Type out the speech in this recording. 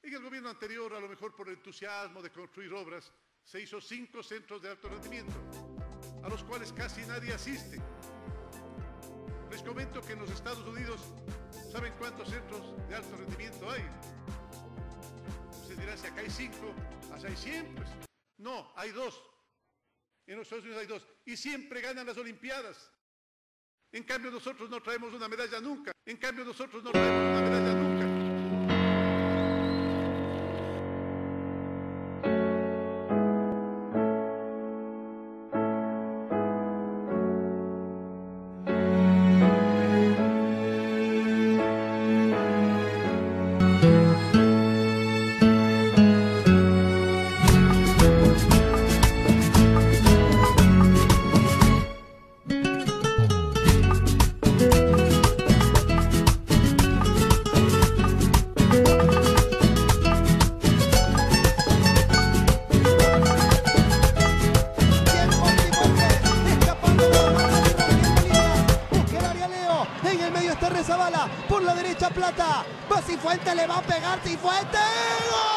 En el gobierno anterior, a lo mejor por el entusiasmo de construir obras, se hizo 5 centros de alto rendimiento, a los cuales casi nadie asiste. Les comento que en los Estados Unidos, ¿saben cuántos centros de alto rendimiento hay? Usted dirá, si acá hay 5, allá hay 100, pues. No, hay 2. En los Estados Unidos hay 2. Y siempre ganan las Olimpiadas. En cambio, nosotros no traemos una medalla nunca. En cambio, nosotros no traemos una medalla nunca. En el medio está Rezabala, por la derecha Plata, va Cifuentes, le va a pegar Cifuentes, ¡gol!